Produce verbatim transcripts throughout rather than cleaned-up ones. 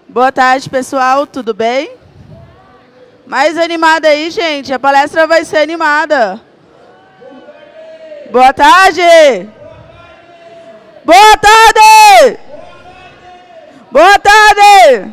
Boa tarde, pessoal. Tudo bem? Mais animada aí, gente. A palestra vai ser animada. Boa tarde! Boa tarde! Boa tarde!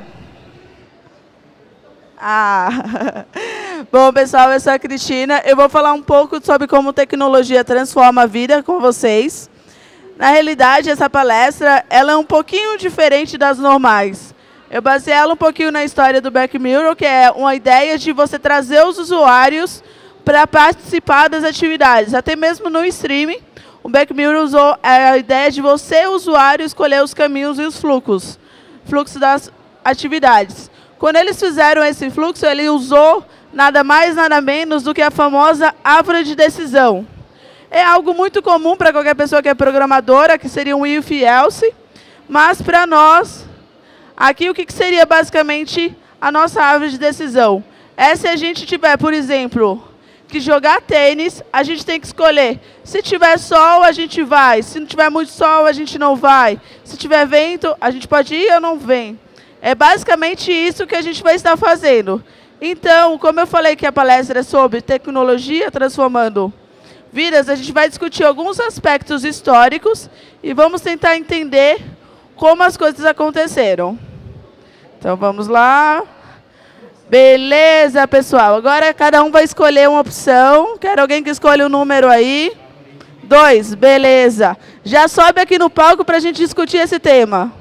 Ah. Bom, pessoal, eu sou a Cristina. Eu vou falar um pouco sobre como tecnologia transforma a vida com vocês. Na realidade, essa palestra ela é um pouquinho diferente das normais. Eu basei ela um pouquinho na história do Black Mirror, que é uma ideia de você trazer os usuários para participar das atividades. Até mesmo no streaming, o Black Mirror usou a ideia de você, usuário, escolher os caminhos e os fluxos, fluxo das atividades. Quando eles fizeram esse fluxo, ele usou nada mais, nada menos do que a famosa árvore de decisão. É algo muito comum para qualquer pessoa que é programadora, que seria um if e else, mas para nós, aqui o que seria basicamente a nossa árvore de decisão? É se a gente tiver, por exemplo, que jogar tênis, a gente tem que escolher. Se tiver sol, a gente vai. Se não tiver muito sol, a gente não vai. Se tiver vento, a gente pode ir ou não vem. É basicamente isso que a gente vai estar fazendo. Então, como eu falei que a palestra é sobre tecnologia transformando vidas, a gente vai discutir alguns aspectos históricos e vamos tentar entender como as coisas aconteceram. Então, vamos lá. Beleza, pessoal. Agora, cada um vai escolher uma opção. Quero alguém que escolha um número aí. Dois, beleza. Já sobe aqui no palco para a gente discutir esse tema.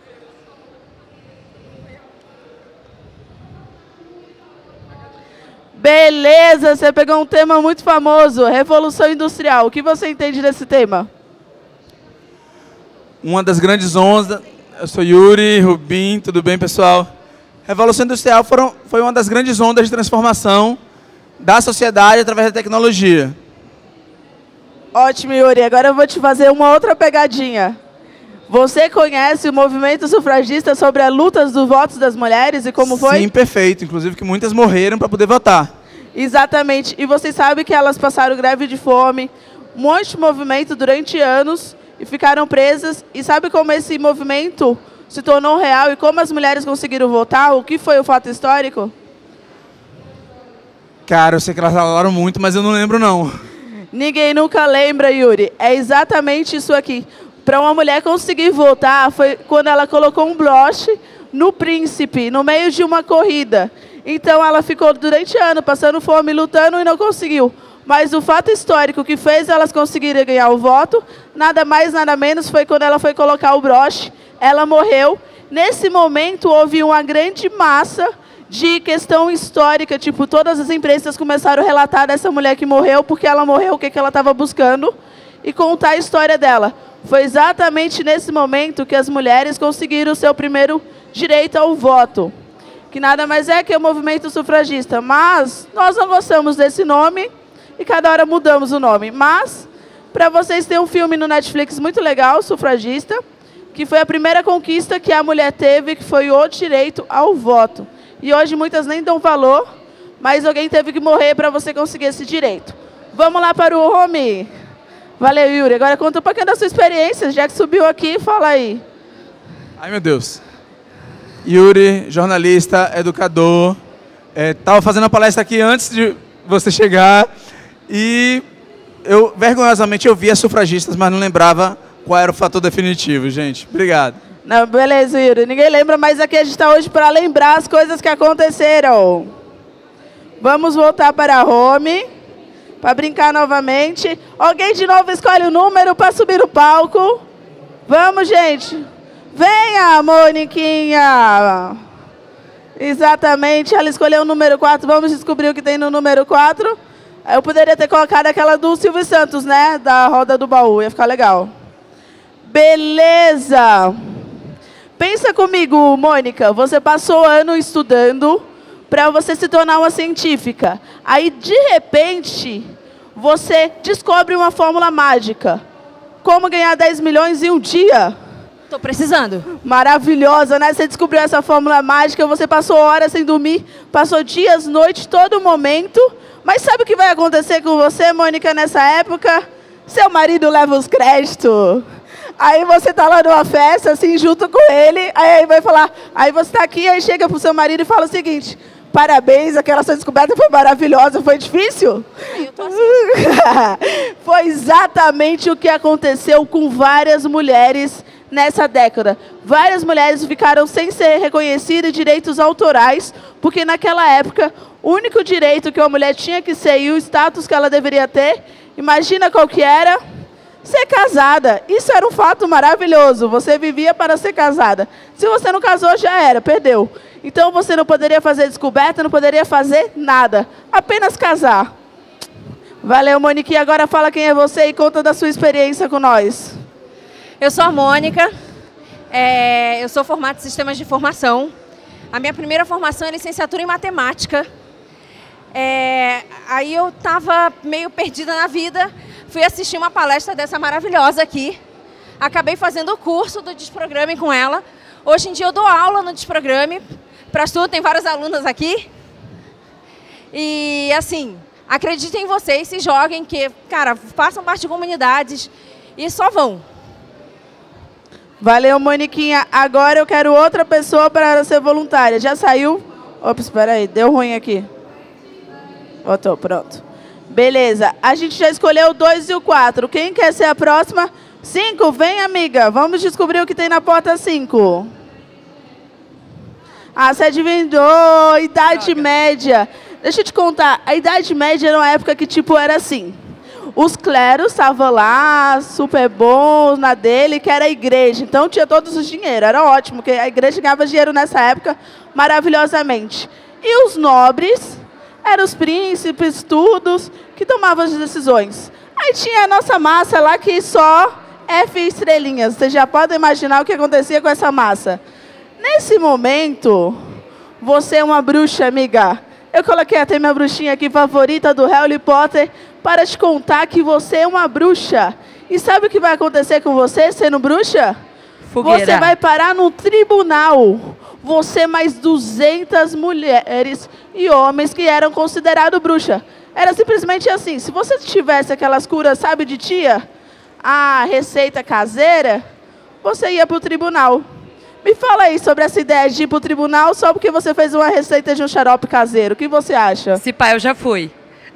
Beleza, você pegou um tema muito famoso, Revolução Industrial. O que você entende desse tema? Uma das grandes ondas, eu sou Yuri, Rubim, tudo bem, pessoal? Revolução Industrial foram, foi uma das grandes ondas de transformação da sociedade através da tecnologia. Ótimo, Yuri. Agora eu vou te fazer uma outra pegadinha. Você conhece o movimento sufragista sobre as lutas dos votos das mulheres e como foi? Sim, perfeito. Inclusive que muitas morreram para poder votar. Exatamente. E vocês sabem que elas passaram greve de fome, um monte de movimento durante anos e ficaram presas. E sabe como esse movimento se tornou real e como as mulheres conseguiram votar? O que foi o fato histórico? Cara, eu sei que elas falaram muito, mas eu não lembro não. Ninguém nunca lembra, Yuri. É exatamente isso aqui. Para uma mulher conseguir votar, foi quando ela colocou um broche no príncipe, no meio de uma corrida. Então, ela ficou durante anos passando fome, lutando e não conseguiu. Mas o fato histórico que fez elas conseguirem ganhar o voto, nada mais, nada menos, foi quando ela foi colocar o broche, ela morreu. Nesse momento, houve uma grande massa de questão histórica, tipo, todas as imprenssas começaram a relatar dessa mulher que morreu, porque ela morreu, o que, que ela estava buscando, e contar a história dela. Foi exatamente nesse momento que as mulheres conseguiram o seu primeiro direito ao voto, que nada mais é que o movimento sufragista. Mas nós não gostamos desse nome e cada hora mudamos o nome. Mas, para vocês, tem um filme no Netflix muito legal, Sufragista, que foi a primeira conquista que a mulher teve, que foi o direito ao voto. E hoje muitas nem dão valor, mas alguém teve que morrer para você conseguir esse direito. Vamos lá para o home. Valeu, Yuri. Agora conta um pouquinho da sua experiência, já que subiu aqui, fala aí. Ai, meu Deus. Yuri, jornalista, educador. Estava é, fazendo a palestra aqui antes de você chegar e eu, vergonhosamente, eu via sufragistas, mas não lembrava qual era o fator definitivo, gente. Obrigado. Não, beleza, Yuri. Ninguém lembra, mas aqui a gente está hoje para lembrar as coisas que aconteceram. Vamos voltar para a home. Para brincar novamente. Alguém de novo escolhe o número para subir no palco. Vamos, gente. Venha, Moniquinha. Exatamente. Ela escolheu o número quatro. Vamos descobrir o que tem no número quatro. Eu poderia ter colocado aquela do Silvio Santos, né? Da roda do baú. Ia ficar legal. Beleza. Pensa comigo, Mônica. Você passou ano estudando para você se tornar uma científica. Aí, de repente, você descobre uma fórmula mágica. Como ganhar dez milhões em um dia? Tô precisando. Maravilhosa, né? Você descobriu essa fórmula mágica, você passou horas sem dormir, passou dias, noites, todo momento. Mas sabe o que vai acontecer com você, Mônica, nessa época? Seu marido leva os créditos. Aí você tá lá numa festa, assim, junto com ele, aí vai falar, aí você tá aqui, aí chega pro seu marido e fala o seguinte, parabéns, aquela sua descoberta foi maravilhosa, foi difícil? Aí eu tô assim. Foi exatamente o que aconteceu com várias mulheres nessa década. Várias mulheres ficaram sem ser reconhecidas direitos autorais, porque naquela época, o único direito que uma mulher tinha que ser e o status que ela deveria ter, imagina qual que era? Ser casada. Isso era um fato maravilhoso. Você vivia para ser casada. Se você não casou, já era, perdeu. Então você não poderia fazer descoberta, não poderia fazer nada. Apenas casar. Valeu, Monique. Agora fala quem é você e conta da sua experiência com nós. Eu sou a Mônica. É, eu sou formada em Sistemas de Informação. A minha primeira formação é licenciatura em Matemática. É, aí eu estava meio perdida na vida. Fui assistir uma palestra dessa maravilhosa aqui. Acabei fazendo o curso do Desprograme com ela. Hoje em dia eu dou aula no Desprograme. Para tudo, tem várias alunas aqui. E assim, acreditem em vocês, se joguem, que, cara, façam parte de comunidades e só vão. Valeu, Moniquinha. Agora eu quero outra pessoa para ser voluntária. Já saiu? Ops, espera aí, deu ruim aqui. Voltou, pronto. Beleza, a gente já escolheu o dois e o quatro. Quem quer ser a próxima? cinco, vem, amiga. Vamos descobrir o que tem na porta cinco. Ah, você adivinhou, Idade Droga. Média. Deixa eu te contar, a Idade Média era uma época que, tipo, era assim. Os cleros estavam lá, super bons na dele, que era a igreja. Então, tinha todos os dinheiros. Era ótimo, porque a igreja ganhava dinheiro nessa época maravilhosamente. E os nobres eram os príncipes, todos, que tomavam as decisões. Aí tinha a nossa massa lá que só F estrelinhas. Vocês já podem imaginar o que acontecia com essa massa. Nesse momento, você é uma bruxa, amiga. Eu coloquei até minha bruxinha aqui favorita do Harry Potter para te contar que você é uma bruxa. E sabe o que vai acontecer com você sendo bruxa? Fogueira. Você vai parar num tribunal. Você mais duzentas mulheres e homens que eram considerados bruxa. Era simplesmente assim, se você tivesse aquelas curas, sabe, de tia, a receita caseira, você ia para o tribunal. Me fala aí sobre essa ideia de ir para o tribunal só porque você fez uma receita de um xarope caseiro. O que você acha? Se pá, eu já fui.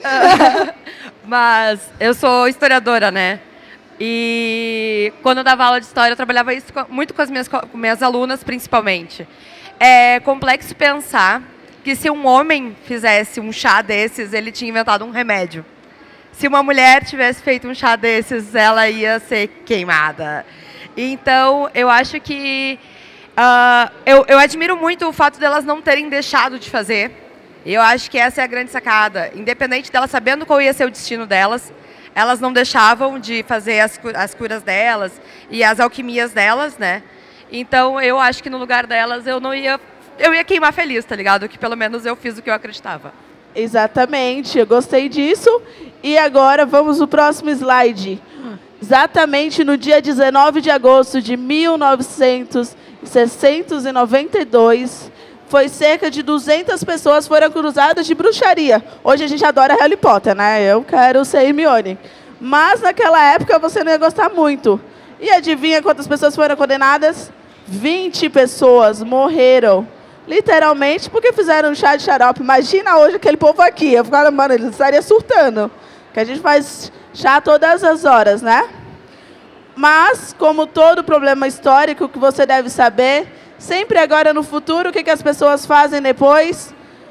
Mas eu sou historiadora, né? E quando eu dava aula de história, eu trabalhava isso muito com as minhas, com minhas alunas, principalmente. É complexo pensar que se um homem fizesse um chá desses, ele tinha inventado um remédio. Se uma mulher tivesse feito um chá desses, ela ia ser queimada. Então, eu acho que... Uh, eu, eu admiro muito o fato delas não terem deixado de fazer. Eu acho que essa é a grande sacada. Independente delas sabendo qual ia ser o destino delas, elas não deixavam de fazer as, as curas delas e as alquimias delas, né? Então, eu acho que no lugar delas, eu não ia... Eu ia queimar feliz, tá ligado? Que pelo menos eu fiz o que eu acreditava. Exatamente, eu gostei disso. E agora, vamos no próximo slide. Exatamente no dia dezenove de agosto de mil novecentos e noventa e dois, foi cerca de duzentas pessoas foram acusadas de bruxaria. Hoje a gente adora Harry Potter, né? Eu quero ser Hermione. Mas naquela época você não ia gostar muito. E adivinha quantas pessoas foram condenadas? vinte pessoas morreram. Literalmente porque fizeram um chá de xarope. Imagina hoje aquele povo aqui. Eu ficava, mano, eles estariam surtando. Que a gente faz chá todas as horas, né? Mas, como todo problema histórico que você deve saber, sempre agora no futuro, o que, que as pessoas fazem depois?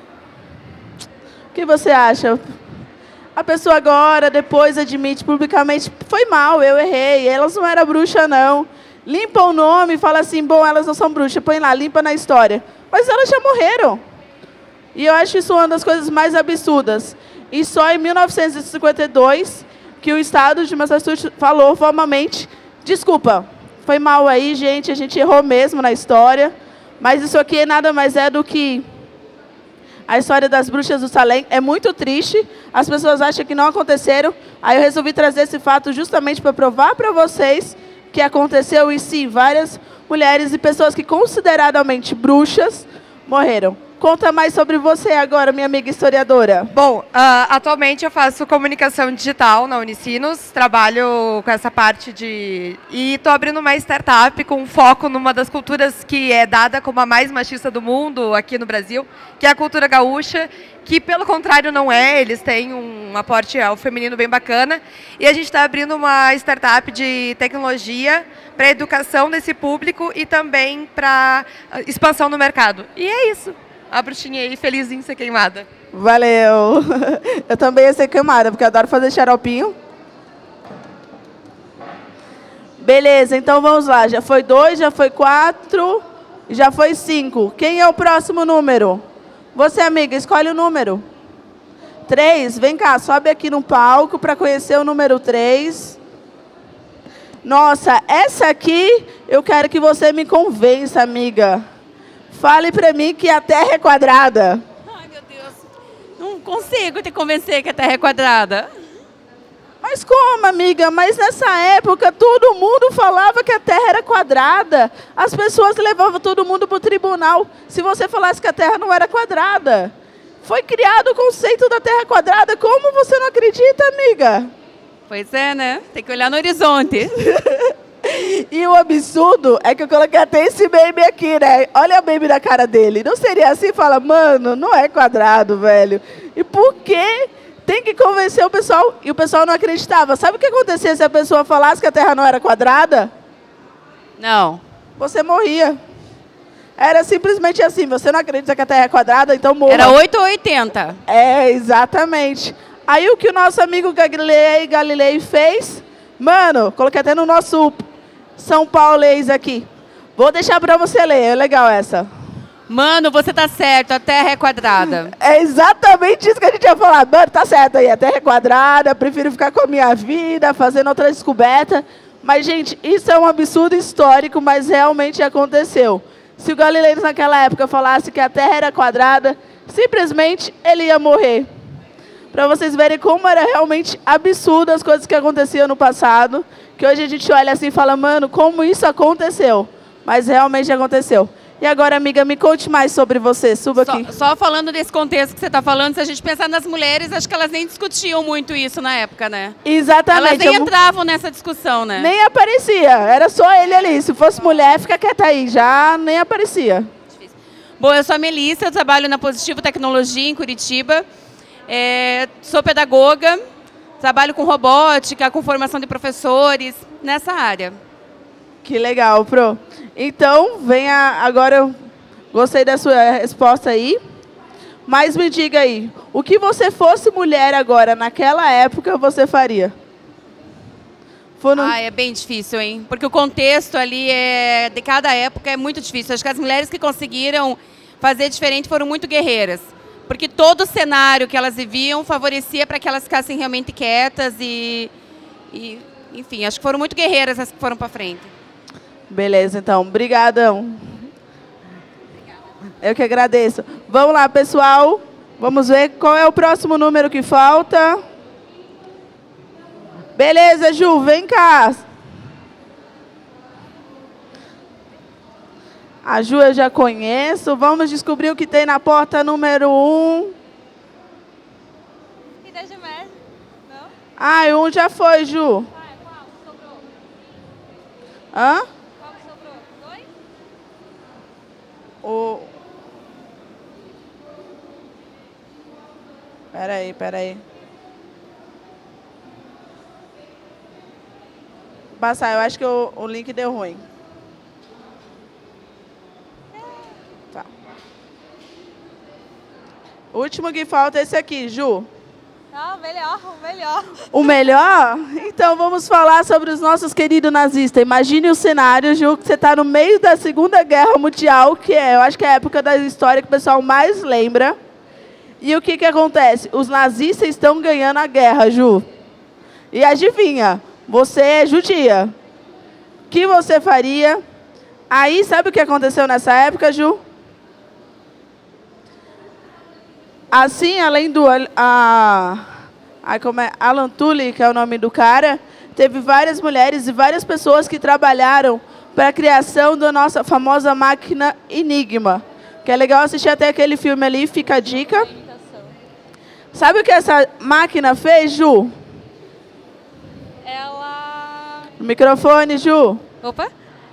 O que você acha? A pessoa agora, depois, admite publicamente, foi mal, eu errei, elas não eram bruxas, não. Limpa o nome e fala assim, bom, elas não são bruxas, põe lá, limpa na história. Mas elas já morreram. E eu acho isso uma das coisas mais absurdas. E só em mil novecentos e cinquenta e dois... que o estado de Massachusetts falou formalmente, desculpa, foi mal aí, gente, a gente errou mesmo na história, mas isso aqui nada mais é do que a história das bruxas do Salem. É muito triste, as pessoas acham que não aconteceram, aí eu resolvi trazer esse fato justamente para provar para vocês que aconteceu e sim, várias mulheres e pessoas que consideradamente bruxas morreram. Conta mais sobre você agora, minha amiga historiadora. Bom, uh, atualmente eu faço comunicação digital na Unicinos, trabalho com essa parte de... E estou abrindo uma startup com foco numa das culturas que é dada como a mais machista do mundo aqui no Brasil, que é a cultura gaúcha, que pelo contrário não é, eles têm um aporte ao feminino bem bacana. E a gente está abrindo uma startup de tecnologia para a educação desse público e também para expansão no mercado. E é isso. A bruxinha aí, felizinha de ser queimada. Valeu! Eu também ia ser queimada, porque eu adoro fazer xaropinho. Beleza, então vamos lá. Já foi dois, já foi quatro, já foi cinco. Quem é o próximo número? Você, amiga, escolhe o número. Três, vem cá, sobe aqui no palco para conhecer o número três. Nossa, essa aqui eu quero que você me convença, amiga. Fale pra mim que a Terra é quadrada. Ai, meu Deus. Não consigo te convencer que a Terra é quadrada. Mas como, amiga? Mas nessa época todo mundo falava que a Terra era quadrada. As pessoas levavam todo mundo pro tribunal se você falasse que a Terra não era quadrada. Foi criado o conceito da Terra quadrada. Como você não acredita, amiga? Pois é, né? Tem que olhar no horizonte. E o absurdo é que eu coloquei até esse meme aqui, né? Olha a meme na cara dele. Não seria assim? Fala, mano, não é quadrado, velho. E por que tem que convencer o pessoal? E o pessoal não acreditava. Sabe o que acontecia se a pessoa falasse que a Terra não era quadrada? Não. Você morria. Era simplesmente assim. Você não acredita que a Terra é quadrada, então morra. Era oito ou oitenta. É, exatamente. Aí o que o nosso amigo Galilei Galilei fez... Mano, coloquei até no nosso São Paulês aqui. Vou deixar pra você ler, é legal essa. Mano, você tá certo, a Terra é quadrada. É exatamente isso que a gente ia falar. Mano, tá certo aí, a Terra é quadrada, prefiro ficar com a minha vida, fazendo outra descoberta. Mas, gente, isso é um absurdo histórico, mas realmente aconteceu. Se o Galileu naquela época falasse que a Terra era quadrada, simplesmente ele ia morrer. Para vocês verem como era realmente absurdo as coisas que aconteciam no passado, que hoje a gente olha assim e fala, mano, como isso aconteceu? Mas realmente aconteceu. E agora, amiga, me conte mais sobre você. Suba só, aqui. Só falando desse contexto que você está falando, se a gente pensar nas mulheres, acho que elas nem discutiam muito isso na época, né? Exatamente. Elas nem Eu... entravam nessa discussão, né? Nem aparecia. Era só ele ali. Se fosse mulher, fica quieta aí. Já nem aparecia. Difícil. Bom, eu sou a Melissa, eu trabalho na Positivo Tecnologia, em Curitiba. É, sou pedagoga, trabalho com robótica, com formação de professores, nessa área. Que legal, Pro. Então, venha agora, eu gostei da sua resposta aí, mas me diga aí, o que você fosse mulher agora, naquela época, você faria? For no... Ah, é bem difícil, hein? Porque o contexto ali é, de cada época é muito difícil. Acho que as mulheres que conseguiram fazer diferente foram muito guerreiras. Porque todo o cenário que elas viviam favorecia para que elas ficassem realmente quietas e, e, enfim, acho que foram muito guerreiras as que foram para frente. Beleza, então. Obrigadão. Eu que agradeço. Vamos lá, pessoal. Vamos ver qual é o próximo número que falta. Beleza, Ju, vem cá. A Ju eu já conheço. Vamos descobrir o que tem na porta número um. Não? Ah, um já foi, Ju. Ah, qual? Sobrou. Hã? Qual que sobrou? Dois? O... Peraí, peraí. Passar, eu acho que o, o link deu ruim. Tá. O último que falta é esse aqui, Ju. Ah, melhor, o melhor. O melhor? Então vamos falar sobre os nossos queridos nazistas. Imagine o cenário, Ju, que você está no meio da Segunda Guerra Mundial, que é, eu acho que é a época da história que o pessoal mais lembra. E o que, que acontece? Os nazistas estão ganhando a guerra, Ju. E adivinha, você é judia. O que você faria? Aí, sabe o que aconteceu nessa época, Ju? Assim, além do a, a, como é, Alan Turing, que é o nome do cara, teve várias mulheres e várias pessoas que trabalharam para a criação da nossa famosa máquina Enigma. Que é legal assistir até aquele filme ali, fica a dica. Sabe o que essa máquina fez, Ju? Ela... No microfone, Ju. Opa!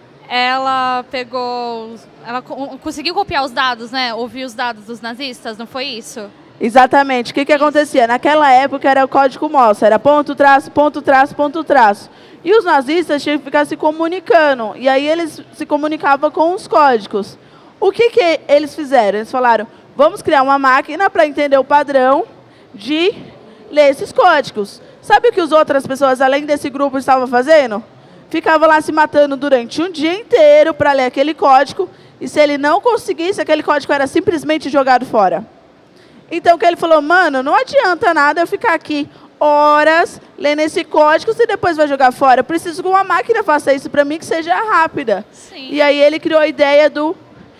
Ela pegou... Ela co- conseguiu copiar os dados, né? Ouvir os dados dos nazistas, não foi isso? Exatamente. O que, que acontecia? Naquela época era o código Morse, era ponto, traço, ponto, traço, ponto, traço. E os nazistas tinham que ficar se comunicando. E aí eles se comunicavam com os códigos. O que, que eles fizeram? Eles falaram, vamos criar uma máquina para entender o padrão de ler esses códigos. Sabe o que as outras pessoas, além desse grupo, estavam fazendo? Ficavam lá se matando durante um dia inteiro para ler aquele código. E se ele não conseguisse, aquele código era simplesmente jogado fora. Então, o que ele falou, mano, não adianta nada eu ficar aqui horas lendo esse código se depois vai jogar fora. Eu preciso que uma máquina faça isso para mim, que seja rápida. Sim. E aí ele criou a ideia do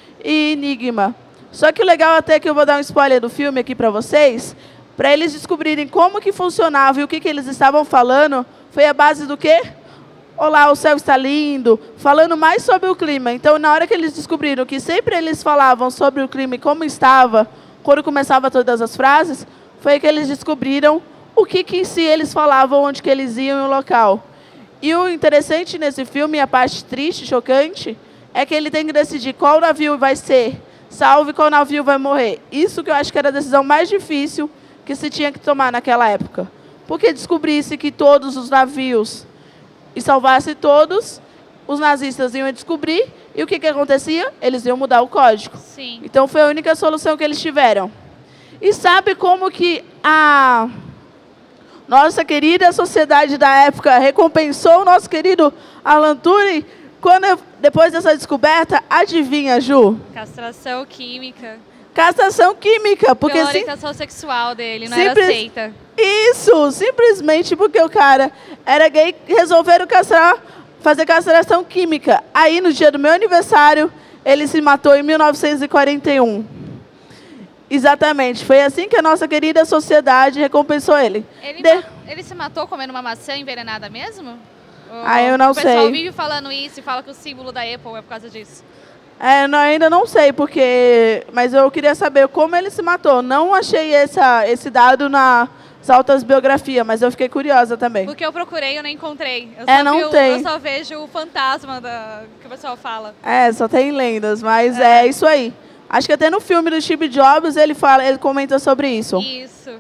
Enigma. Só que o legal até que eu vou dar um spoiler do filme aqui para vocês, para eles descobrirem como que funcionava e o que, que eles estavam falando, foi a base do quê? Olá, o céu está lindo, falando mais sobre o clima. Então, na hora que eles descobriram que sempre eles falavam sobre o clima e como estava, quando começava todas as frases, foi que eles descobriram o que, que em si eles falavam, onde que eles iam no local. E o interessante nesse filme, a parte triste, chocante, é que ele tem que decidir qual navio vai ser salvo e qual navio vai morrer. Isso que eu acho que era a decisão mais difícil que se tinha que tomar naquela época. Porque descobrisse que todos os navios e salvasse todos, os nazistas iam descobrir, e o que, que acontecia? Eles iam mudar o código. Sim. Então foi a única solução que eles tiveram. E sabe como que a nossa querida sociedade da época recompensou o nosso querido Alan Turing? Quando eu, depois dessa descoberta, adivinha, Ju? Castração química. Castração química, porque Pela sim, orientação sexual dele, não simples- era aceita. isso, simplesmente porque o cara era gay, resolveram castrar, fazer castração química. Aí, no dia do meu aniversário, ele se matou em mil novecentos e quarenta e um. Exatamente, foi assim que a nossa querida sociedade recompensou ele. Ele, De- ma- ele se matou comendo uma maçã envenenada mesmo? Ou Ah, eu não o pessoal sei. vive falando isso e fala que o símbolo da Apple é por causa disso. É, não, ainda não sei porque, mas eu queria saber como ele se matou. Não achei essa, esse dado nas altas biografias, mas eu fiquei curiosa também. Porque eu procurei, eu não encontrei. Eu É, só não vi o- tem. Eu só vejo o fantasma da, que o pessoal fala. É, só tem lendas, mas é. isso aí. Acho que até no filme do Steve Jobs ele fala, ele comenta sobre isso. Isso.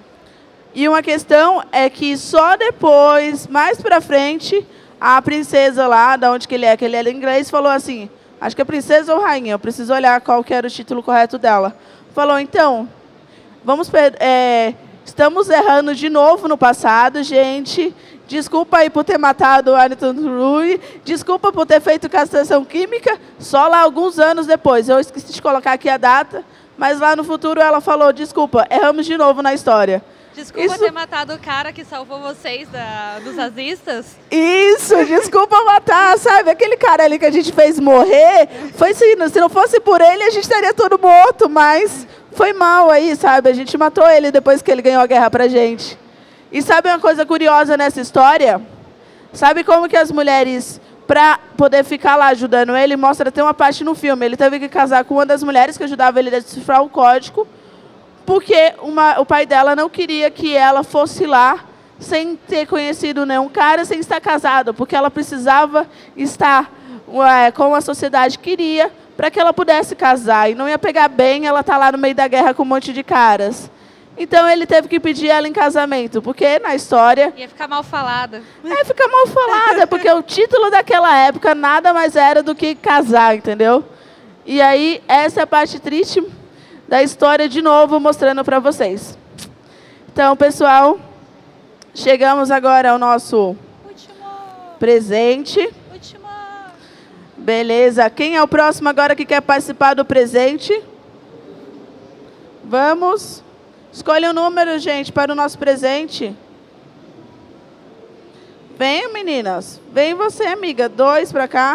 E uma questão é que só depois, mais pra frente, a princesa lá, da onde que ele é, que ele era inglês, falou assim, acho que é princesa ou rainha, eu preciso olhar qual que era o título correto dela. Falou, então, vamos per- é, estamos errando de novo no passado, gente. Desculpa aí por ter matado o Ayrton Rui, desculpa por ter feito castração química, só lá alguns anos depois. Eu esqueci de colocar aqui a data, mas lá no futuro ela falou, desculpa, erramos de novo na história. Desculpa Isso- ter matado o cara que salvou vocês da, dos nazistas. Isso, desculpa matar, sabe? Aquele cara ali que a gente fez morrer, foi se, se não fosse por ele, a gente estaria todo morto, mas foi mal aí, sabe? A gente matou ele depois que ele ganhou a guerra pra gente. E sabe uma coisa curiosa nessa história? Sabe como que as mulheres, pra poder ficar lá ajudando ele, mostra até uma parte no filme, ele teve que casar com uma das mulheres que ajudava ele a decifrar o código, porque uma, o pai dela não queria que ela fosse lá sem ter conhecido nenhum cara, sem estar casada, porque ela precisava estar ué, como a sociedade queria para que ela pudesse casar. E não ia pegar bem ela estar lá no meio da guerra com um monte de caras. Então ele teve que pedir ela em casamento, porque na história Ia ficar mal falada. é fica mal falada, porque o título daquela época nada mais era do que casar, entendeu? E aí essa é a parte triste da história de novo mostrando para vocês. Então, pessoal, chegamos agora ao nosso Último. presente. Último. Beleza. Quem é o próximo agora que quer participar do presente? Vamos. Escolhe um número, gente, para o nosso presente. Vem, meninas. Vem você, amiga. Dois para cá.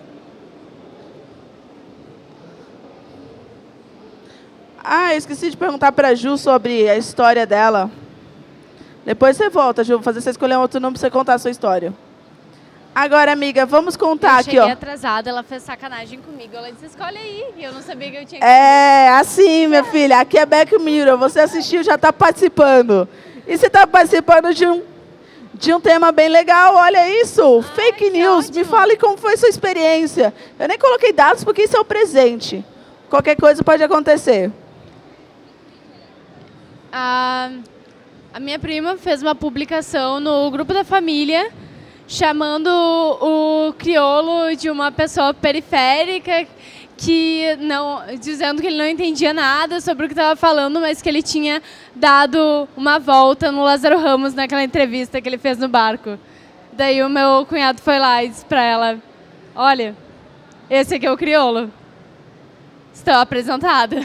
Ah, eu esqueci de perguntar para a Ju sobre a história dela. Depois você volta, Ju. Vou fazer você escolher um outro número para você contar a sua história. Agora, amiga, vamos contar eu aqui, cheguei ó. atrasada, ela fez sacanagem comigo. Ela disse, escolhe aí. E eu não sabia que eu tinha que... É, assim, minha filha. Aqui é Back Mirror. Você assistiu, já está participando. E você está participando de um, de um tema bem legal. Olha isso. Ai, Fake news. ótimo. Me fale como foi sua experiência. Eu nem coloquei dados porque isso é o presente. Qualquer coisa pode acontecer. A, a minha prima fez uma publicação no grupo da família chamando o crioulo de uma pessoa periférica, que não, dizendo que ele não entendia nada sobre o que estava falando, mas que ele tinha dado uma volta no Lázaro Ramos naquela entrevista que ele fez no barco. Daí o meu cunhado foi lá e disse para ela, olha, esse aqui é o crioulo. Estou apresentada.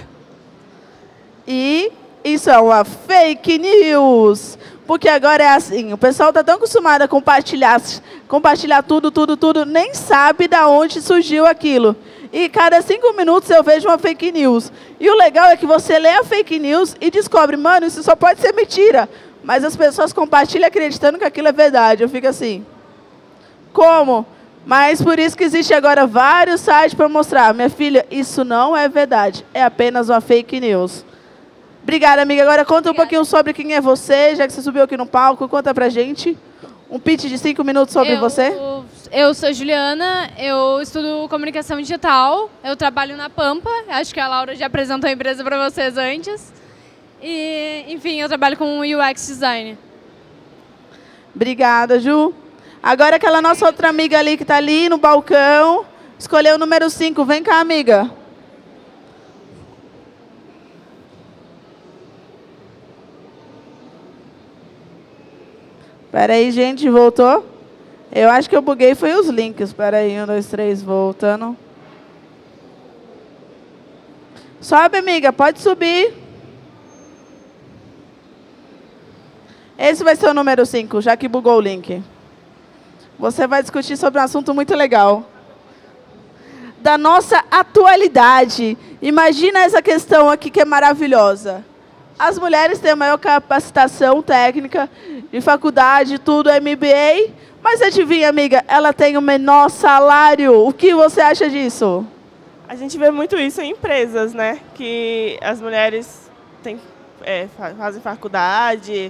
E isso é uma fake news. Porque agora é assim, o pessoal está tão acostumado a compartilhar, compartilhar tudo, tudo, tudo, nem sabe de onde surgiu aquilo. E cada cinco minutos eu vejo uma fake news. E o legal é que você lê a fake news e descobre, mano, isso só pode ser mentira. Mas as pessoas compartilham acreditando que aquilo é verdade. Eu fico assim, como? Mas por isso que existe agora vários sites para mostrar. Minha filha, isso não é verdade, é apenas uma fake news. Obrigada, amiga. Agora conta um pouquinho sobre quem é você, já que você subiu aqui no palco. Conta pra gente um pitch de cinco minutos sobre eu, você. Eu sou Juliana, eu estudo comunicação digital, eu trabalho na Pampa, acho que a Laura já apresentou a empresa para vocês antes. E, enfim, eu trabalho com U X Design. Obrigada, Ju. Agora aquela nossa outra amiga ali que está ali no balcão, escolheu o número cinco. Vem cá, amiga. Espera aí, gente, voltou? Eu acho que eu buguei foi os links. Espera aí, um, dois, três, voltando. Sobe, amiga, pode subir. Esse vai ser o número cinco, já que bugou o link. Você vai discutir sobre um assunto muito legal. Da nossa atualidade. Imagina essa questão aqui que é maravilhosa. As mulheres têm a maior capacitação técnica de faculdade, tudo, M B A. Mas adivinha, amiga, ela tem o menor salário. O que você acha disso? A gente vê muito isso em empresas, né? Que as mulheres têm, é, fazem faculdade,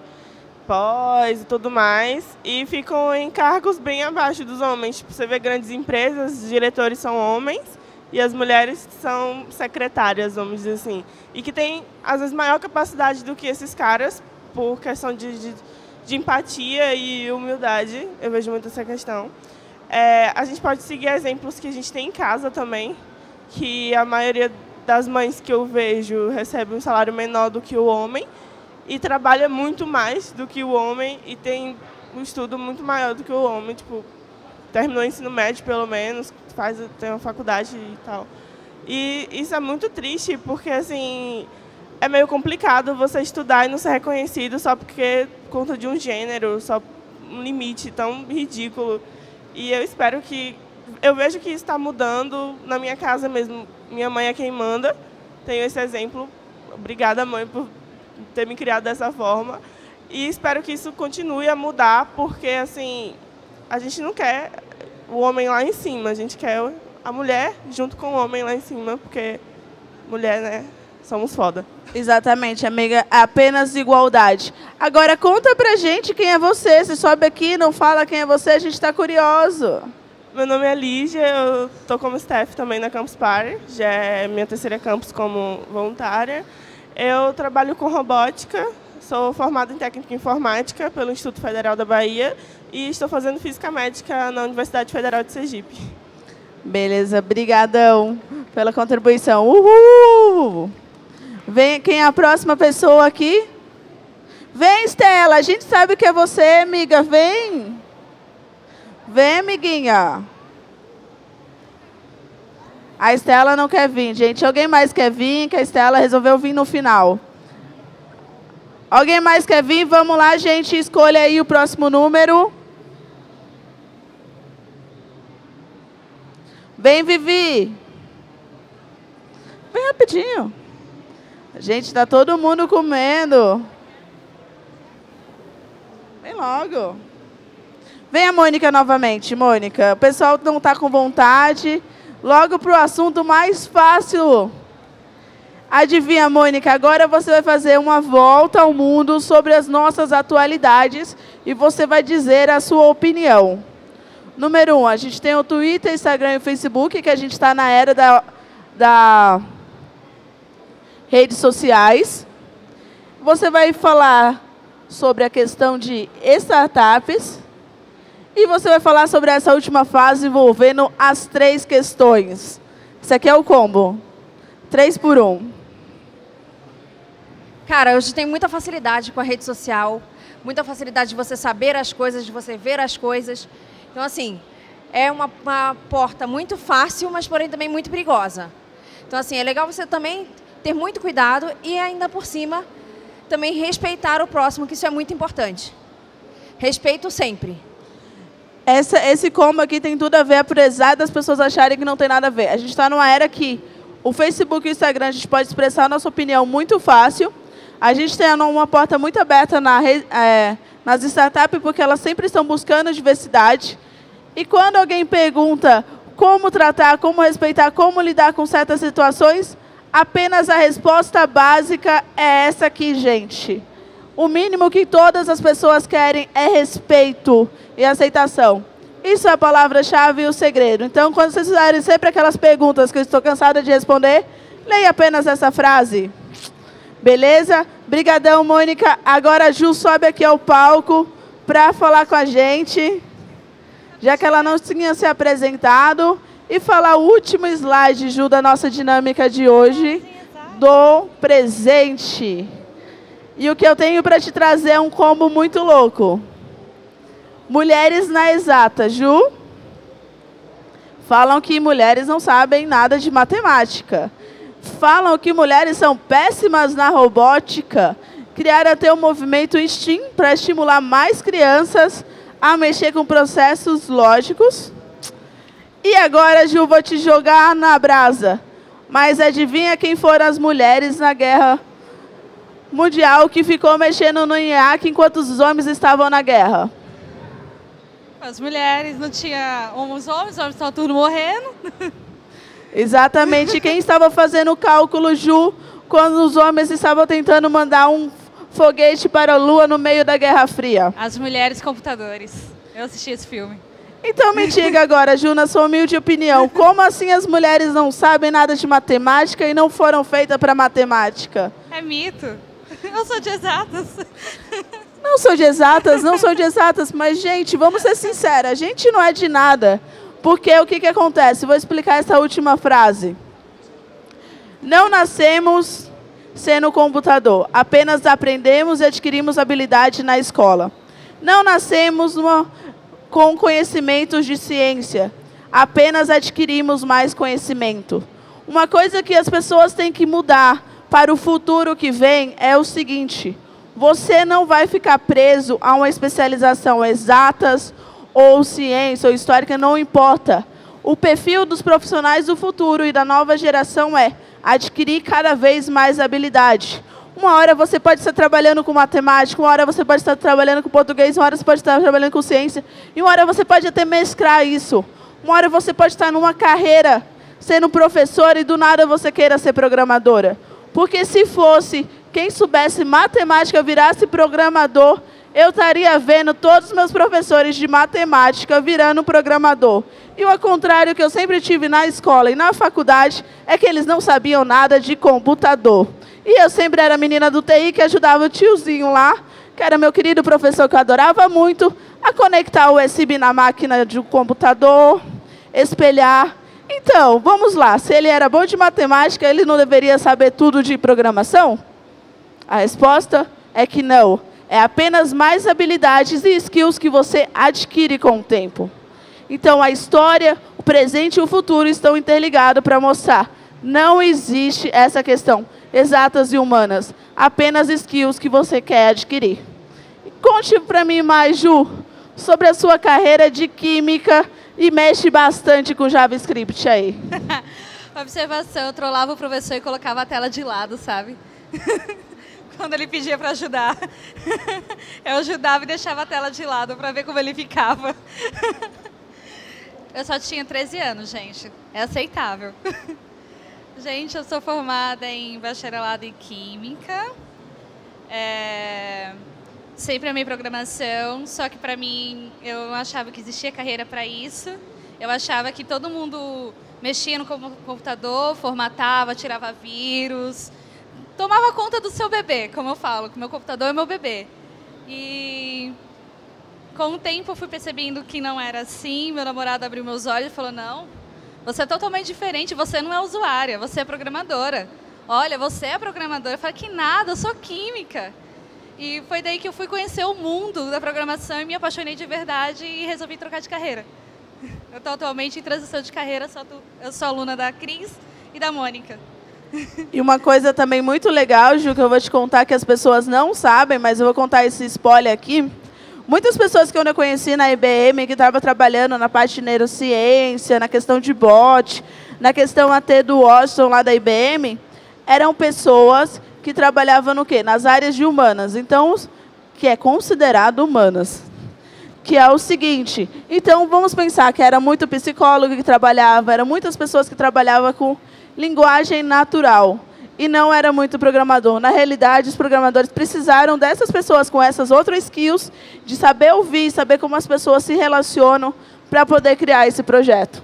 pós e tudo mais, e ficam em cargos bem abaixo dos homens. Tipo, você vê grandes empresas, os diretores são homens, e as mulheres são secretárias, vamos dizer assim. E que têm, às vezes, maior capacidade do que esses caras, por questão de, de, de empatia e humildade. Eu vejo muito essa questão. É, a gente pode seguir exemplos que a gente tem em casa também, que a maioria das mães que eu vejo recebe um salário menor do que o homem e trabalha muito mais do que o homem e tem um estudo muito maior do que o homem. Tipo, terminou o ensino médio, pelo menos, faz, tem uma faculdade e tal. E isso é muito triste, porque, assim, é meio complicado você estudar e não ser reconhecido só porque, por conta de um gênero, só um limite tão ridículo. E eu espero que... Eu vejo que isso está mudando na minha casa mesmo. Minha mãe é quem manda, tenho esse exemplo. Obrigada, mãe, por ter me criado dessa forma. E espero que isso continue a mudar, porque, assim, a gente não quer o homem lá em cima, a gente quer a mulher junto com o homem lá em cima, porque mulher, né, somos foda. Exatamente, amiga, apenas igualdade. Agora, conta pra gente quem é você. Se sobe aqui, não fala quem é você, a gente está curioso. Meu nome é Lígia, eu estou como staff também na Campus Party, já é minha terceira campus como voluntária. Eu trabalho com robótica, sou formada em técnica em informática pelo Instituto Federal da Bahia e estou fazendo física médica na Universidade Federal de Sergipe. Beleza, brigadão pela contribuição. Uhul! Vem, quem é a próxima pessoa aqui? Vem, Estela, a gente sabe que é você, amiga, vem. Vem, amiguinha. A Estela não quer vir, gente. Alguém mais quer vir? Que a Estela resolveu vir no final. Alguém mais quer vir? Vamos lá, gente. Escolha aí o próximo número. Vem, Vivi. Vem rapidinho. Gente, está todo mundo comendo. Vem logo. Vem a Mônica novamente, Mônica. O pessoal não está com vontade. Logo para o assunto mais fácil. Adivinha, Mônica, agora você vai fazer uma volta ao mundo sobre as nossas atualidades e você vai dizer a sua opinião. Número um, a gente tem o Twitter, Instagram e o Facebook, que a gente está na era da, da redes sociais. Você vai falar sobre a questão de startups e você vai falar sobre essa última fase envolvendo as três questões. Isso aqui é o combo. Três por um. Cara, hoje tem muita facilidade com a rede social, muita facilidade de você saber as coisas, de você ver as coisas. Então, assim, é uma, uma porta muito fácil, mas porém também muito perigosa. Então, assim, é legal você também ter muito cuidado e ainda por cima também respeitar o próximo, que isso é muito importante. Respeito sempre. Essa, esse combo aqui tem tudo a ver, apesar das pessoas acharem que não tem nada a ver. A gente está numa era que o Facebook e o Instagram a gente pode expressar a nossa opinião muito fácil. A gente tem uma porta muito aberta na, é, nas startups, porque elas sempre estão buscando diversidade. E quando alguém pergunta como tratar, como respeitar, como lidar com certas situações, apenas a resposta básica é essa aqui, gente. O mínimo que todas as pessoas querem é respeito e aceitação. Isso é a palavra-chave e o segredo. Então, quando vocês fizerem sempre aquelas perguntas que eu estou cansada de responder, leia apenas essa frase. Beleza? Brigadão, Mônica. Agora a Ju sobe aqui ao palco para falar com a gente, já que ela não tinha se apresentado, e falar o último slide, Ju, da nossa dinâmica de hoje, do presente. E o que eu tenho para te trazer é um combo muito louco. Mulheres na exata, Ju. Falam que mulheres não sabem nada de matemática. Falam que mulheres são péssimas na robótica. Criaram até um movimento STEAM para estimular mais crianças a mexer com processos lógicos. E agora, Ju, vou te jogar na brasa. Mas adivinha quem foram as mulheres na guerra mundial que ficou mexendo no Iraque enquanto os homens estavam na guerra? As mulheres, não tinha os homens, os homens estavam tudo morrendo. Exatamente. Quem estava fazendo o cálculo, Ju, quando os homens estavam tentando mandar um foguete para a Lua no meio da Guerra Fria? As mulheres computadores. Eu assisti esse filme. Então me diga agora, Ju, na sua humilde opinião, como assim as mulheres não sabem nada de matemática e não foram feitas para matemática? É mito. Eu sou de exatas. Não sou de exatas, não sou de exatas, mas, gente, vamos ser sinceros, a gente não é de nada. Porque o que, que acontece? Vou explicar essa última frase. Não nascemos sendo computador, apenas aprendemos e adquirimos habilidade na escola. Não nascemos uma, com conhecimentos de ciência, apenas adquirimos mais conhecimento. Uma coisa que as pessoas têm que mudar para o futuro que vem é o seguinte: você não vai ficar preso a uma especialização exatas, ou ciência, ou histórica, não importa. O perfil dos profissionais do futuro e da nova geração é adquirir cada vez mais habilidade. Uma hora você pode estar trabalhando com matemática, uma hora você pode estar trabalhando com português, uma hora você pode estar trabalhando com ciência, e uma hora você pode até mesclar isso. Uma hora você pode estar numa carreira sendo professora e do nada você queira ser programadora. Porque se fosse quem soubesse matemática virasse programador, eu estaria vendo todos os meus professores de matemática virando programador. E o contrário que eu sempre tive na escola e na faculdade é que eles não sabiam nada de computador. E eu sempre era a menina do T I que ajudava o tiozinho lá, que era meu querido professor que eu adorava muito, a conectar o U S B na máquina de um computador, espelhar. Então, vamos lá. Se ele era bom de matemática, ele não deveria saber tudo de programação? A resposta é que não. É apenas mais habilidades e skills que você adquire com o tempo. Então, a história, o presente e o futuro estão interligados para mostrar. Não existe essa questão exatas e humanas. Apenas skills que você quer adquirir. Conte para mim mais, Ju, sobre a sua carreira de química e mexe bastante com JavaScript aí. Observação, eu trollava o professor e colocava a tela de lado, sabe? Quando ele pedia para ajudar. Eu ajudava e deixava a tela de lado para ver como ele ficava. Eu só tinha treze anos, gente. É aceitável. Gente, eu sou formada em bacharelado em Química. É... Sempre amei programação, só que para mim eu não achava que existia carreira para isso. Eu achava que todo mundo mexia no computador, formatava, tirava vírus, tomava conta do seu bebê, como eu falo, que meu computador é meu bebê. E com o tempo eu fui percebendo que não era assim, meu namorado abriu meus olhos e falou, não, você é totalmente diferente, você não é usuária, você é programadora. Olha, você é programadora. Eu falei, que nada, eu sou química. E foi daí que eu fui conhecer o mundo da programação e me apaixonei de verdade e resolvi trocar de carreira. Eu estou atualmente em transição de carreira, só tô, eu sou aluna da Cris e da Mônica. E uma coisa também muito legal, Ju, que eu vou te contar que as pessoas não sabem, mas eu vou contar esse spoiler aqui. Muitas pessoas que eu não conheci na I B M, que estavam trabalhando na parte de neurociência, na questão de bot, na questão até do Washington lá da I B M, eram pessoas que trabalhavam no quê? Nas áreas de humanas. Então, que é considerado humanas. Que é o seguinte, então vamos pensar que era muito psicólogo que trabalhava, eram muitas pessoas que trabalhavam com linguagem natural e não era muito programador. Na realidade, os programadores precisaram dessas pessoas com essas outras skills, de saber ouvir, saber como as pessoas se relacionam para poder criar esse projeto.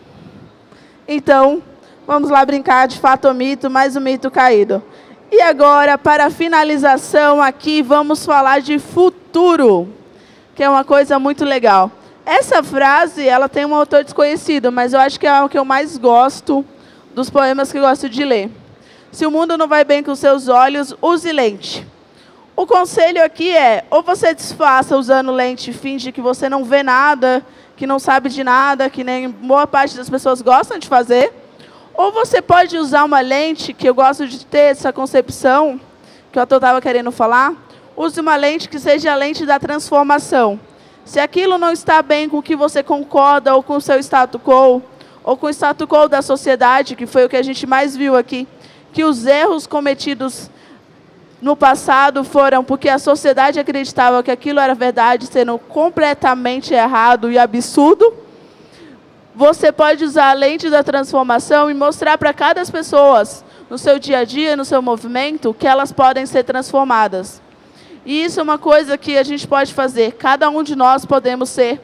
Então, vamos lá brincar de fato ou mito, mais um mito caído. E agora, para a finalização aqui, vamos falar de futuro, que é uma coisa muito legal. Essa frase, ela tem um autor desconhecido, mas eu acho que é o que eu mais gosto dos poemas que eu gosto de ler. Se o mundo não vai bem com seus olhos, use lente. O conselho aqui é, ou você disfarça usando lente e finge que você não vê nada, que não sabe de nada, que nem boa parte das pessoas gostam de fazer, ou você pode usar uma lente, que eu gosto de ter essa concepção, que eu estava querendo falar, use uma lente que seja a lente da transformação. Se aquilo não está bem com o que você concorda, ou com o seu status quo, ou com o status quo da sociedade, que foi o que a gente mais viu aqui, que os erros cometidos no passado foram porque a sociedade acreditava que aquilo era verdade, sendo completamente errado e absurdo, você pode usar a lente da transformação e mostrar para cada pessoa, no seu dia a dia, no seu movimento, que elas podem ser transformadas. E isso é uma coisa que a gente pode fazer. Cada um de nós podemos ser,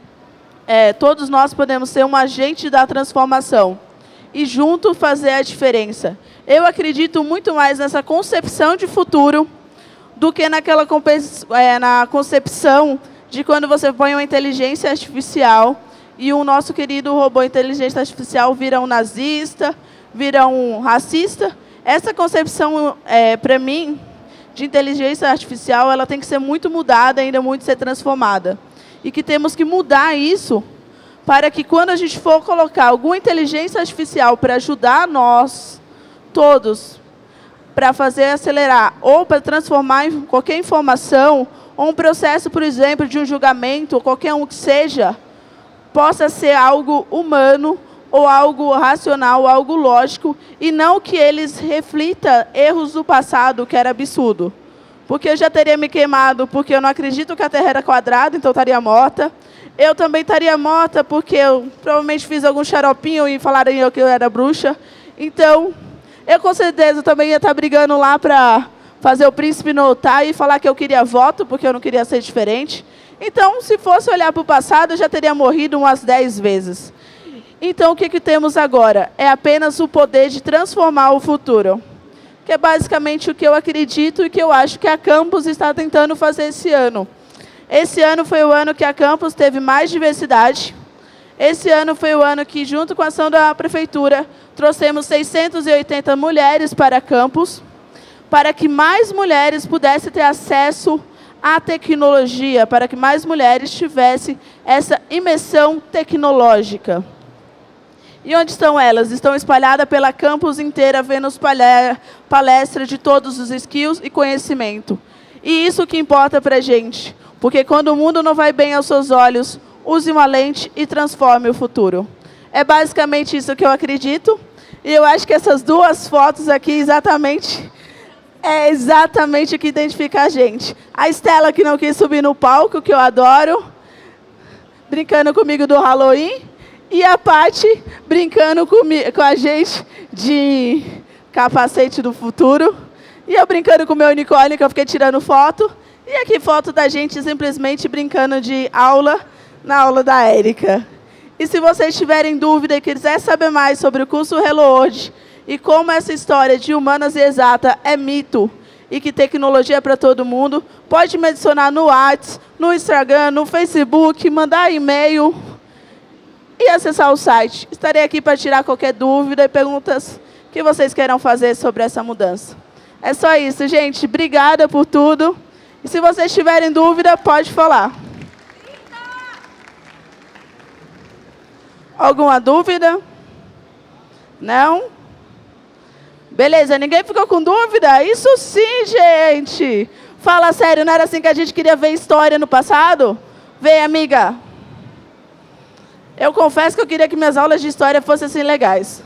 é, todos nós podemos ser um agente da transformação. E junto fazer a diferença. Eu acredito muito mais nessa concepção de futuro do que naquela é, na concepção de quando você põe uma inteligência artificial e o nosso querido robô inteligência artificial vira um nazista, vira um racista. Essa concepção, é, para mim, de inteligência artificial, ela tem que ser muito mudada, ainda muito ser transformada. E que temos que mudar isso para que quando a gente for colocar alguma inteligência artificial para ajudar nós, todos, para fazer acelerar ou para transformar em qualquer informação, ou um processo, por exemplo, de um julgamento, ou qualquer um que seja, possa ser algo humano, ou algo racional, ou algo lógico, e não que eles reflitam erros do passado, que era absurdo. Porque eu já teria me queimado, porque eu não acredito que a Terra era quadrada, então eu estaria morta. Eu também estaria morta, porque eu provavelmente fiz algum xaropinho e falariam que eu era bruxa. Então, eu com certeza também ia estar brigando lá para fazer o príncipe notar e falar que eu queria voto, porque eu não queria ser diferente. Então, se fosse olhar para o passado, eu já teria morrido umas dez vezes. Então, o que, que temos agora? É apenas o poder de transformar o futuro. Que é basicamente o que eu acredito e que eu acho que a Campus está tentando fazer esse ano. Esse ano foi o ano que a Campus teve mais diversidade. Esse ano foi o ano que, junto com a ação da Prefeitura, trouxemos seiscentas e oitenta mulheres para a Campus, para que mais mulheres pudessem ter acesso à tecnologia, para que mais mulheres tivessem essa imersão tecnológica. E onde estão elas? Estão espalhadas pela campus inteira, vendo as palestras de todos os skills e conhecimento. E isso que importa para a gente. Porque quando o mundo não vai bem aos seus olhos, use uma lente e transforme o futuro. É basicamente isso que eu acredito. E eu acho que essas duas fotos aqui, exatamente, é exatamente o que identifica a gente. A Estela, que não quis subir no palco, que eu adoro, brincando comigo do Halloween. E a Paty, brincando comigo, com a gente de capacete do futuro. E eu brincando com o meu unicórnio, que eu fiquei tirando foto. E aqui foto da gente simplesmente brincando de aula na aula da Érica. E se vocês tiverem dúvida e quiser saber mais sobre o curso Hello World e como essa história de humanas e exata é mito e que tecnologia é para todo mundo, pode me adicionar no WhatsApp, no Instagram, no Facebook, mandar e-mail e acessar o site. Estarei aqui para tirar qualquer dúvida e perguntas que vocês queiram fazer sobre essa mudança. É só isso, gente. Obrigada por tudo. E se vocês tiverem dúvida, pode falar. Alguma dúvida? Não? Beleza, ninguém ficou com dúvida? Isso sim, gente! Fala sério, não era assim que a gente queria ver história no passado? Vem, amiga. Eu confesso que eu queria que minhas aulas de história fossem assim legais.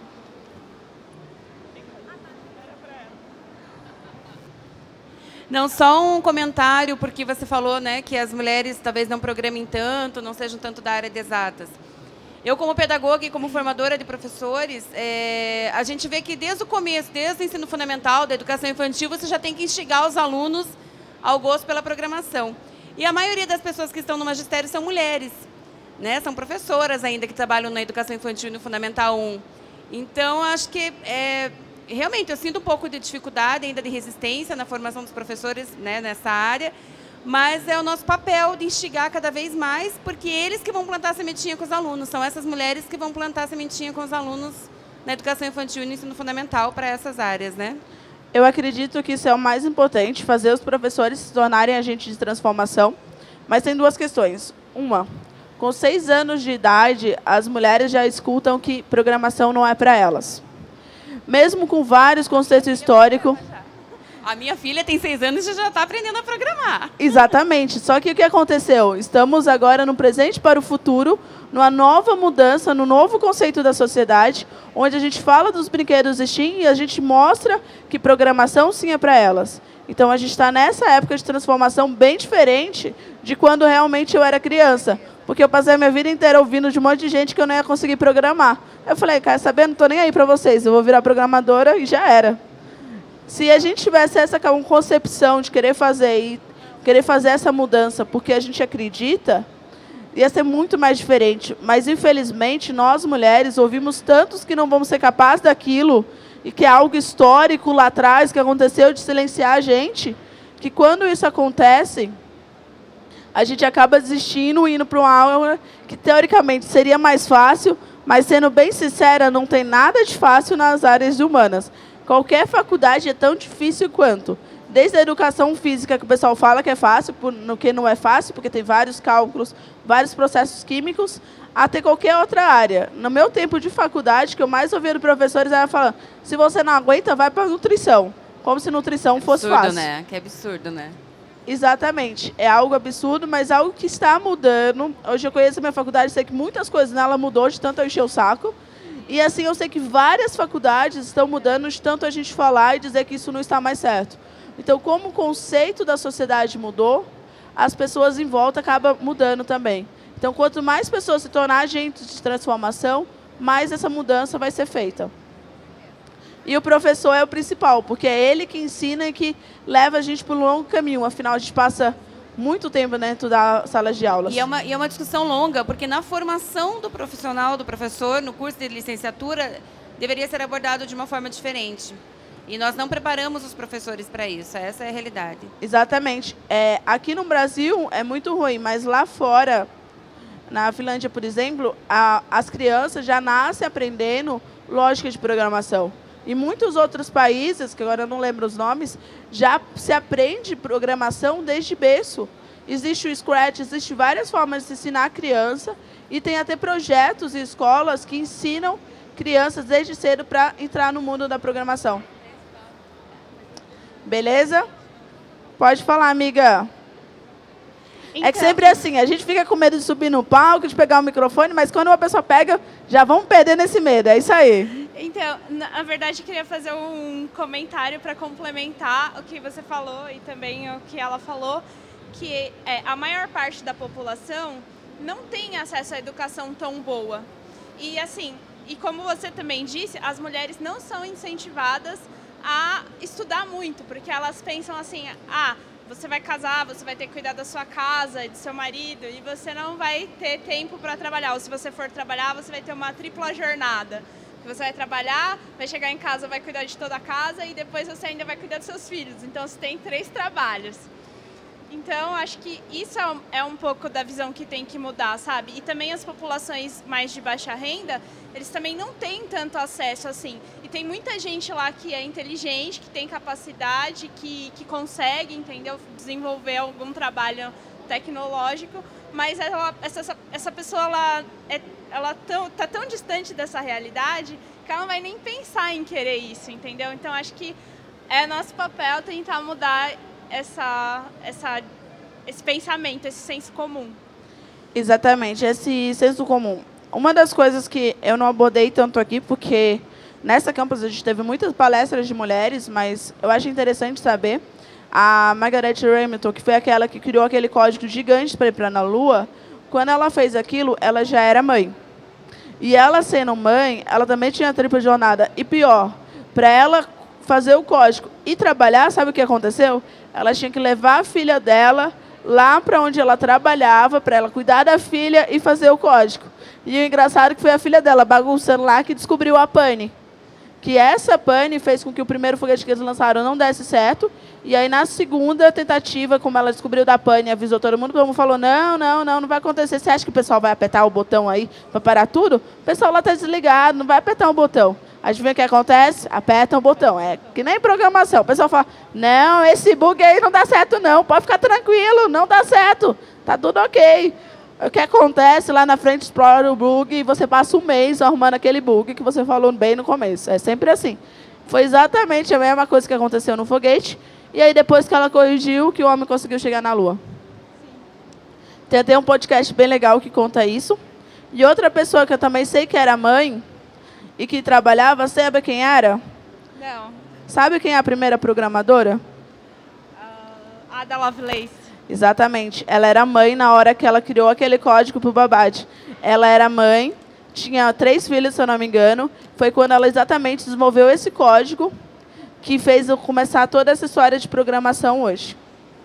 Não, só um comentário, porque você falou, né, que as mulheres talvez não programem tanto, não sejam tanto da área de exatas. Eu, como pedagoga e como formadora de professores, é, a gente vê que desde o começo, desde o ensino fundamental, da educação infantil, você já tem que instigar os alunos ao gosto pela programação. E a maioria das pessoas que estão no magistério são mulheres, né? São professoras ainda que trabalham na educação infantil e no Fundamental um. Então, acho que, é, realmente, eu sinto um pouco de dificuldade ainda de resistência na formação dos professores, né, nessa área, mas é o nosso papel de instigar cada vez mais, porque eles que vão plantar a sementinha com os alunos, são essas mulheres que vão plantar a sementinha com os alunos na educação infantil e no ensino fundamental para essas áreas, né? Eu acredito que isso é o mais importante, fazer os professores se tornarem agentes de transformação, mas tem duas questões. Uma, com seis anos de idade, as mulheres já escutam que programação não é para elas. Mesmo com vários conceitos históricos... A minha filha tem seis anos e já está aprendendo a programar. Exatamente. Só que o que aconteceu? Estamos agora no presente para o futuro, numa nova mudança, no novo conceito da sociedade, onde a gente fala dos brinquedos STEAM e a gente mostra que programação sim é para elas. Então, a gente está nessa época de transformação bem diferente de quando realmente eu era criança. Porque eu passei a minha vida inteira ouvindo de um monte de gente que eu não ia conseguir programar. Eu falei, quer saber? Não estou nem aí para vocês. Eu vou virar programadora e já era. Se a gente tivesse essa concepção de querer fazer e querer fazer essa mudança porque a gente acredita, ia ser muito mais diferente. Mas, infelizmente, nós, mulheres, ouvimos tantos que não vamos ser capazes daquilo e que é algo histórico lá atrás, que aconteceu de silenciar a gente, que quando isso acontece, a gente acaba desistindo e indo para uma aula que, teoricamente, seria mais fácil, mas, sendo bem sincera, não tem nada de fácil nas áreas de humanas. Qualquer faculdade é tão difícil quanto. Desde a educação física, que o pessoal fala que é fácil, no que não é fácil, porque tem vários cálculos, vários processos químicos, até qualquer outra área. No meu tempo de faculdade, que eu mais ouvia dos professores era falando, se você não aguenta, vai para nutrição. Como se nutrição fosse absurdo, fácil. Né? Que absurdo, né? Exatamente. É algo absurdo, mas algo que está mudando. Hoje eu conheço a minha faculdade, sei que muitas coisas nela mudou, de tanto eu encher o saco. E assim, eu sei que várias faculdades estão mudando de tanto a gente falar e dizer que isso não está mais certo. Então, como o conceito da sociedade mudou, as pessoas em volta acabam mudando também. Então, quanto mais pessoas se tornar agentes de transformação, mais essa mudança vai ser feita. E o professor é o principal, porque é ele que ensina e que leva a gente para um longo caminho. Afinal, a gente passa muito tempo dentro da sala de aulas. E é, uma, e é uma discussão longa, porque na formação do profissional, do professor, no curso de licenciatura, deveria ser abordado de uma forma diferente. E nós não preparamos os professores para isso, essa é a realidade. Exatamente. É, aqui no Brasil é muito ruim, mas lá fora, na Finlândia, por exemplo, a, as crianças já nascem aprendendo lógica de programação. Em muitos outros países, que agora eu não lembro os nomes, já se aprende programação desde berço. Existe o Scratch, existem várias formas de se ensinar a criança e tem até projetos e escolas que ensinam crianças desde cedo para entrar no mundo da programação. Beleza? Pode falar, amiga. Então, é que sempre é assim, a gente fica com medo de subir no palco, de pegar o microfone, mas quando uma pessoa pega, já vamos perder nesse medo, é isso aí. Então, na verdade, eu queria fazer um comentário para complementar o que você falou e também o que ela falou, que é, a maior parte da população não tem acesso à educação tão boa. E assim, e como você também disse, as mulheres não são incentivadas a estudar muito, porque elas pensam assim, ah, você vai casar, você vai ter que cuidar da sua casa, do seu marido, e você não vai ter tempo para trabalhar. Ou se você for trabalhar, você vai ter uma tripla jornada. Você vai trabalhar, vai chegar em casa, vai cuidar de toda a casa e depois você ainda vai cuidar dos seus filhos. Então, você tem três trabalhos. Então, acho que isso é um pouco da visão que tem que mudar, sabe? E também as populações mais de baixa renda, eles também não têm tanto acesso assim. E tem muita gente lá que é inteligente, que tem capacidade, que, que consegue, entendeu? Desenvolver algum trabalho tecnológico, mas ela, essa, essa pessoa ela é, ela tão, tá tão distante dessa realidade que ela não vai nem pensar em querer isso, entendeu? Então, acho que é nosso papel tentar mudar essa, essa, esse pensamento, esse senso comum. Exatamente, esse senso comum. Uma das coisas que eu não abordei tanto aqui, porque nessa campus a gente teve muitas palestras de mulheres, mas eu acho interessante saber, a Margaret Hamilton, que foi aquela que criou aquele código gigante para ir para a Lua, quando ela fez aquilo, ela já era mãe. E ela, sendo mãe, ela também tinha tripla jornada. E pior, para ela fazer o código e trabalhar, sabe o que aconteceu? Ela tinha que levar a filha dela lá para onde ela trabalhava, para ela cuidar da filha e fazer o código. E o engraçado é que foi a filha dela, bagunçando lá, que descobriu a pane. Que essa pane fez com que o primeiro foguete que eles lançaram não desse certo. E aí, na segunda tentativa, como ela descobriu da pane e avisou todo mundo, todo mundo falou, não, não, não, não vai acontecer. Você acha que o pessoal vai apertar o botão aí para parar tudo? O pessoal lá está desligado, não vai apertar um botão. Adivinha o que acontece? Aperta o botão. É que nem programação. O pessoal fala, não, esse bug aí não dá certo não, pode ficar tranquilo, não dá certo, tá tudo ok. O que acontece lá na frente, explora o bug e você passa um mês arrumando aquele bug que você falou bem no começo. É sempre assim. Foi exatamente a mesma coisa que aconteceu no foguete. E aí, depois que ela corrigiu, que o homem conseguiu chegar na Lua. Tem até um podcast bem legal que conta isso. E outra pessoa que eu também sei que era mãe e que trabalhava, sabe quem era? Não. Sabe quem é a primeira programadora? Uh, Ada Lovelace. Exatamente. Ela era mãe na hora que ela criou aquele código para o Babad. Ela era mãe, tinha três filhos, se eu não me engano. Foi quando ela exatamente desenvolveu esse código que fez eu começar toda essa história de programação hoje.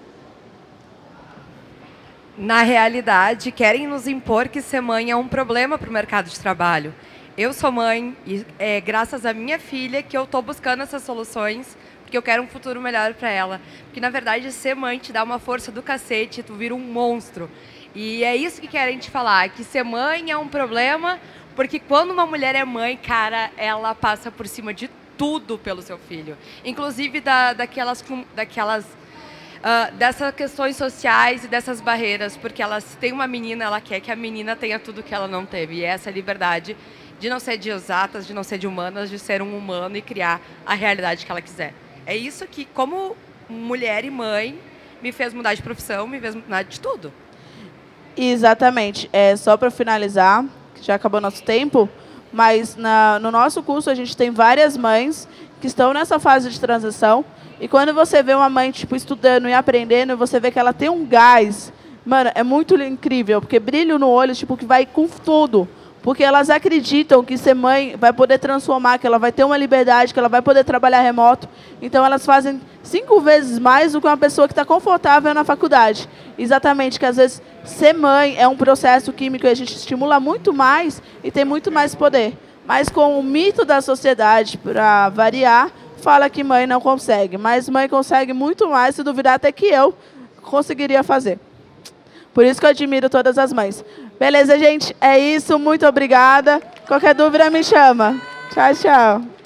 Na realidade, querem nos impor que ser mãe é um problema para o mercado de trabalho. Eu sou mãe e é graças à minha filha que eu estou buscando essas soluções, porque eu quero um futuro melhor para ela. Porque, na verdade, ser mãe te dá uma força do cacete, tu vira um monstro. E é isso que querem te falar, que ser mãe é um problema, porque quando uma mulher é mãe, cara, ela passa por cima de tudo pelo seu filho. Inclusive da, daquelas, daquelas uh, dessas questões sociais e dessas barreiras, porque ela, se tem uma menina, ela quer que a menina tenha tudo que ela não teve. E essa liberdade de não ser de exatas, de não ser de humanas, de ser um humano e criar a realidade que ela quiser. É isso que, como mulher e mãe, me fez mudar de profissão, me fez mudar de tudo. Exatamente. É, só para finalizar, que já acabou nosso tempo, mas na, no nosso curso a gente tem várias mães que estão nessa fase de transição. E quando você vê uma mãe tipo, estudando e aprendendo, você vê que ela tem um gás. Mano, é muito incrível, porque brilho no olho, tipo, que vai com tudo. Porque elas acreditam que ser mãe vai poder transformar, que ela vai ter uma liberdade, que ela vai poder trabalhar remoto. Então, elas fazem cinco vezes mais do que uma pessoa que está confortável na faculdade. Exatamente, que às vezes ser mãe é um processo químico e a gente estimula muito mais e tem muito mais poder. Mas com o mito da sociedade, para variar, fala que mãe não consegue. Mas mãe consegue muito mais, se duvidar até que eu conseguiria fazer. Por isso que eu admiro todas as mães. Beleza, gente? É isso. Muito obrigada. Qualquer dúvida, me chama. Tchau, tchau.